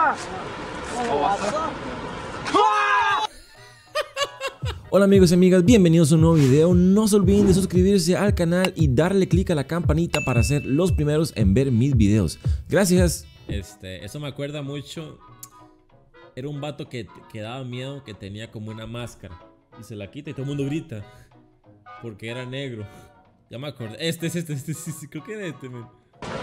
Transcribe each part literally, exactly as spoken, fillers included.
Hola amigos y amigas, bienvenidos a un nuevo video. No se olviden de suscribirse al canal y darle click a la campanita para ser los primeros en ver mis videos. Gracias. Este, eso me acuerda mucho. Era un vato que, que daba miedo, que tenía como una máscara y se la quita y todo el mundo grita porque era negro. Ya me acordé. Este es este, este, sí, sí, creo que era este, man.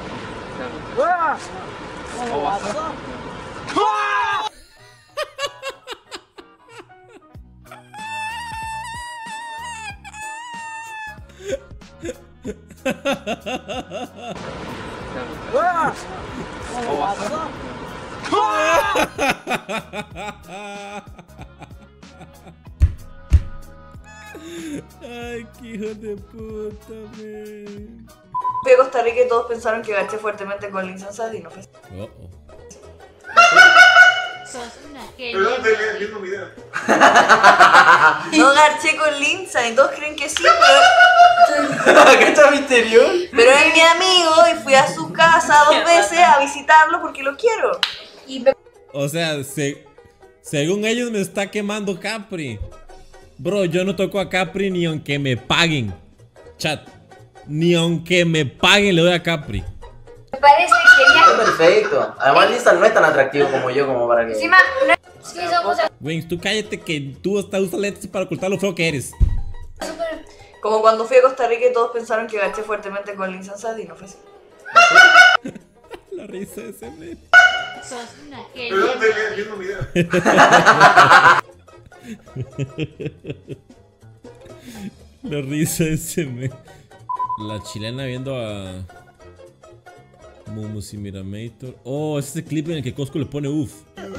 Ay, qué hijo de puta, man. Fui a Costa Rica y todos pensaron que garché fuertemente con Lin Sansad y no fue así. Oh, oh. Perdón, te el mismo video. No garché con Linsa y todos creen que sí, pero... ¿Qué está misterioso? Pero es mi amigo y fui a su casa dos veces a visitarlo porque lo quiero. Y me... O sea, se, según ellos me está quemando Capri. Bro, yo no toco a Capri ni aunque me paguen. Chat. Ni aunque me paguen le doy a Capri. Me parece genial. Está perfecto. Además, Lisa no es tan atractivo como yo, como para que. Encima, no es que somos Wings, tú cállate que tú hasta usas lentes para ocultar lo feo que eres. súper. Como cuando fui a Costa Rica y todos pensaron que garché fuertemente con Lin Sansad y no fue así. La risa de ese men. Sos una Perdón, te genia. el mismo video. La risa de ese men. La chilena viendo a Mumus y Miramator. Oh, es ese clip en el que Cosco le pone uff.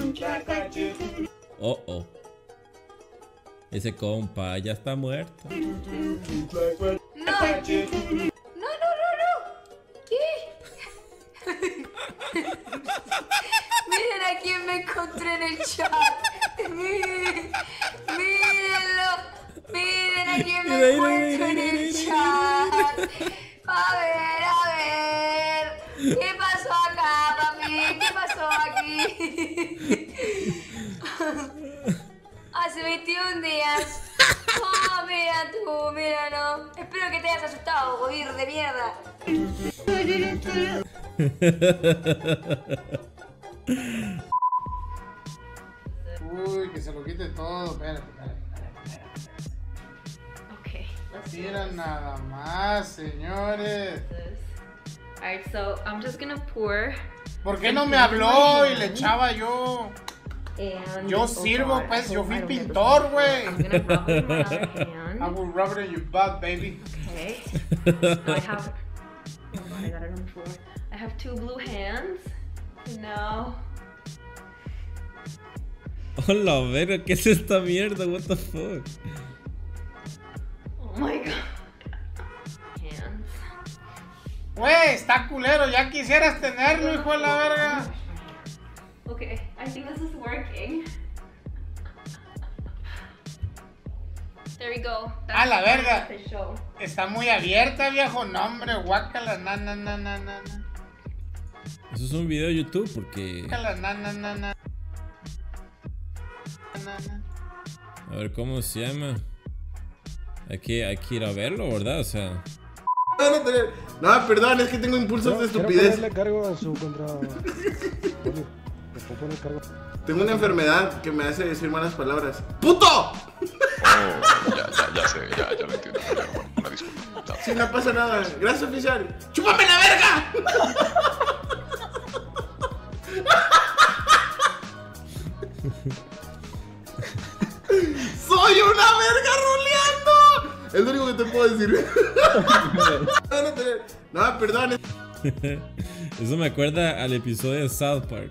Oh, oh. Ese compa ya está muerto. No. No, no, no, no. ¿Qué? Miren a quién me encontré en el chat. Miren. Mírenlo. Miren a quién me encuentro en el chat. A ver, a ver. ¿Qué pasó acá, papi? ¿Qué pasó aquí? Hace veintiún días. Oh, mira tú, mira, no. Espero que te hayas asustado, gobir de mierda. Uy, que se lo quite todo. Espérate, espérate, espérate. Okay, let's do Mira this. nada más, señores. Alright, so I'm just gonna pour. ¿Por qué no me habló y le echaba yo? And Yo oh sirvo, God, pues, I yo hope fui I don't get this pintor, wrong. güey. I'm gonna rub it in my other I hand. will rub it in your butt, baby. Okay. Now I have. Oh God, I got it on the floor. I have two blue hands. No. Hola, verga, ¿qué es esta mierda? What the fuck? Oh my God. Hands. Güey, está culero, ya quisieras tenerlo, hijo de la verga. Okay, I think this is working. There we go. A la verga. Official. Está muy abierta, viejo. No, hombre, guácala, na, na, na, na, na. Eso es un video de YouTube porque... Guácala, na, na, na, na. Na, na. A ver, ¿cómo se llama? Hay que, hay que ir a verlo, ¿verdad? O sea... No, perdón, es que tengo impulsos de estupidez. Quiero ponerle cargo a su contra... Poli, ¿me puedo poner cargo? Tengo una enfermedad que me hace decir malas palabras. ¡Puto! Oh, ya, ya, ya sé, ya, ya lo entiendo. Ya, bueno, una disculpa. Ya. Sí, no pasa nada. Gracias, oficial. ¡Chúpame la verga! ¡Soy una verga roleando! Es lo único que te puedo decir. No, perdón. Eso me acuerda al episodio de South Park.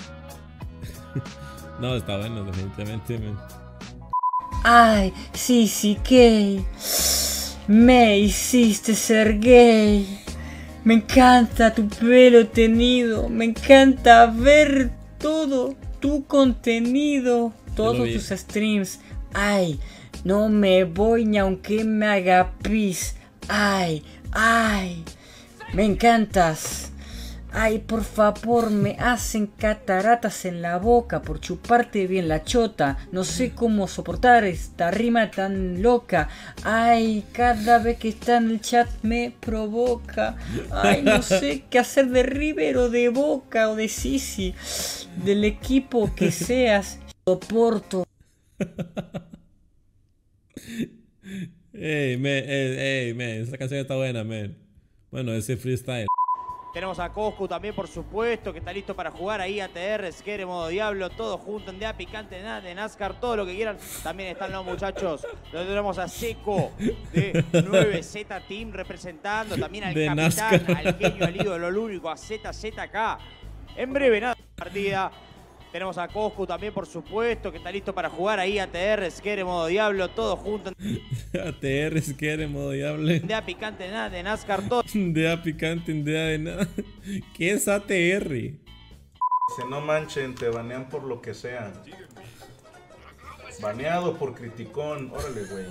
No, está bueno, definitivamente, man. Ay, sí, sí, gay. Me hiciste ser gay. Me encanta tu pelo tenido. Me encanta ver todo tu contenido. Todos tus streams. Ay, no me voy ni aunque me haga pis. Ay, ay. Me encantas. Ay, por favor, me hacen cataratas en la boca por chuparte bien la chota. No sé cómo soportar esta rima tan loca. Ay, cada vez que está en el chat me provoca. Ay, no sé qué hacer de River o de Boca o de Sisi. Del equipo que seas, soporto. Ey, man, ey, ey, man, esa canción está buena, man. Bueno, ese freestyle. Tenemos a Coscu también, por supuesto, que está listo para jugar ahí A T R, Skere, modo Diablo, todo junto en D A Picante, de NASCAR, todo lo que quieran. También están los muchachos. Lo tenemos a Seco de nueve Z Team representando. También al de capitán, NASCAR. al genio, al ídolo, al único, a Z Z K. En breve, nada, partida. Tenemos a Coscu también, por supuesto, que está listo para jugar ahí A T R, Skere, modo Diablo, todo junto en A T R, Skere, modo Diablo. D A Picante, nada, de NASCAR, todo. D A Picante, D A de nada. ¿Qué es A T R? Se no manchen, te banean por lo que sea. Baneado por criticón. Órale, güey.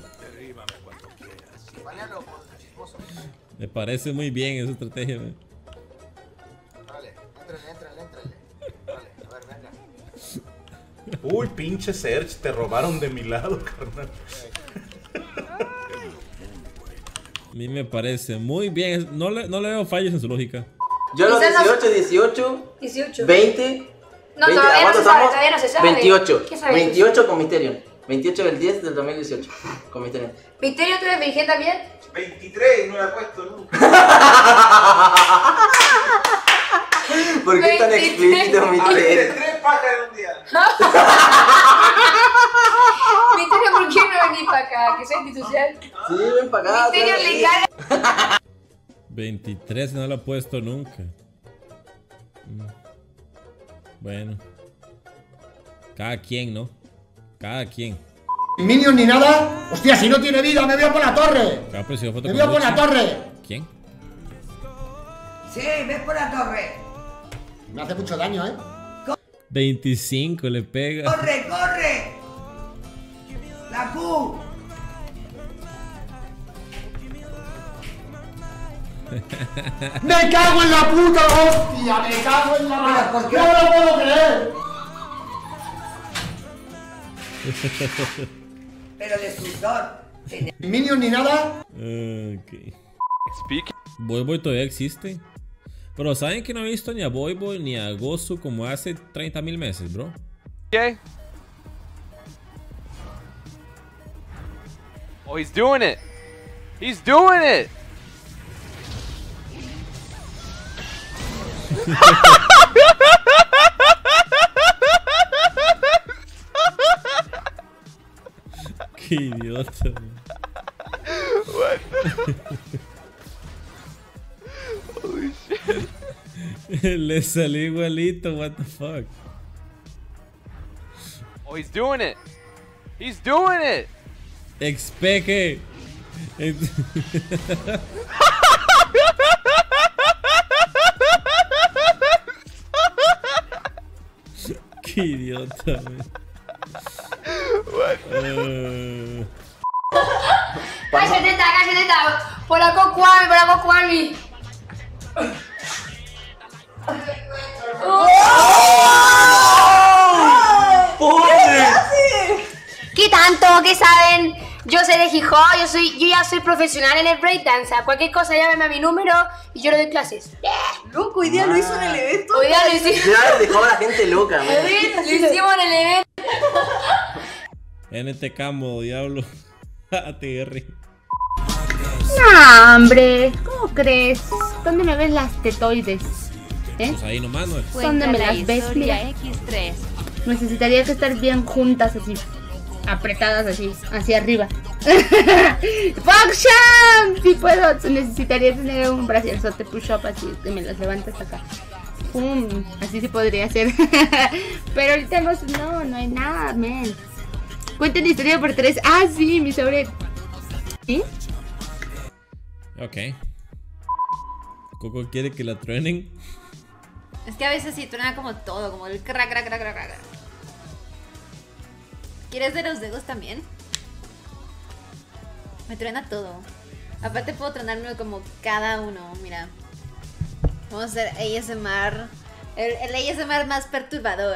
Me parece muy bien esa estrategia, man. Dale, éntrale, éntrale, éntrale. Dale, a ver, venga. Uy, pinche Serge, te robaron de mi lado, carnal. A mí me parece muy bien. No le, no le veo fallos en su lógica. Yo los Quizás dieciocho, dieciocho, dieciocho. veinte. No, veinte, todavía ¿a no cuánto se sabe, estamos? todavía no se sabe. veintiocho. ¿Qué sabes? veintiocho con Mysterion. veintiocho del diez del dos mil dieciocho. Con Mysterion. ¿Misterio tú eres virgen también? veintitrés, no la he puesto nunca. ¿Por qué tan explícito, Mysterion? Tres pájaros en un día. Misterio, ¿por qué no venís para acá? Que soy institucional. Sí, ven para acá. Misterio le encarga. veintitrés no lo he puesto nunca. Mm. Bueno. Cada quien, ¿no? Cada quien. Ni minion ni nada. Hostia, si no tiene vida, me voy a por la torre. Ah, pero si yo foto Me con voy a por la Luchi. torre. ¿Quién? Sí, ves por la torre. Me hace mucho daño, ¿eh? veinticinco le pega. ¡Corre, corre! ¡La Q! ¡Me cago en la puta hostia! ¡Me cago en la madre! ¿Por qué no lo puedo creer? Pero destructor. Ni minion ni nada. Ok. Boy Boy todavía existe. Pero ¿saben que no he visto ni a Boy Boy ni a Gozu como hace treinta mil meses, bro? Okay. Oh, he's doing it. He's doing it. Qué idiota. What? Holy shit. Le salió igualito, what the fuck. Oh, he's doing it. He's doing it. Expeque. Qué idiota, man. Uh... Cállate, teta, cállate, teta. Por la cocuami, por la cocuami. ¿Qué tanto? ¿Qué saben? Yo sé de hip hop, yo soy, yo ya soy profesional en el breakdance. Cualquier cosa llámeme a mi número y yo le doy clases. Loco, hoy día lo hizo en el evento. Hoy día lo hicimos. Ya dejó a la gente loca, man. Lo hicimos en el evento. N T K, modo Diablo. A T R. No, hombre, ¿cómo crees? ¿Dónde me ves las tetoides? ¿Eh? Pues ahí nomás, ¿no? ¿Dónde me las ves? Mira. equis tres. Necesitaría que estar bien juntas así. Apretadas así, hacia arriba. ¡Foxsham! Si puedo, necesitaría tener un braciosote push-up así, que me las levantas acá. ¡Pum! Así se podría hacer. Pero ahorita no, no, no hay nada, man. Cuenten historia por tres. Ah, sí, mi sobre. ¿Sí? Ok. Coco quiere que la truenen. Es que a veces sí truena como todo, como el crack, crack, crack, crack, crack. ¿Quieres de los dedos también? Me truena todo. Aparte puedo tronarme como cada uno, mira. Vamos a hacer A S M R. El, el A S M R más perturbador.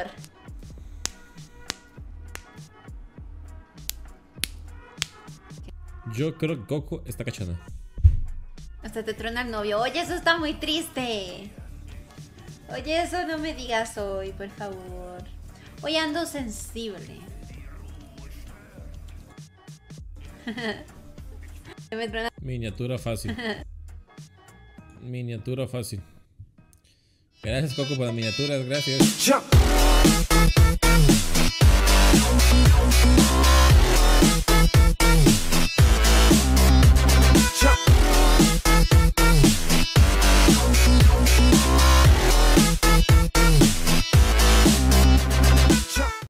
Yo creo que Coco está cachona. Hasta te truena el novio. Oye, eso está muy triste. Oye, eso no me digas hoy, por favor. Hoy ando sensible. Me truena. Miniatura fácil. Miniatura fácil. Gracias, Coco, por las miniaturas. Gracias.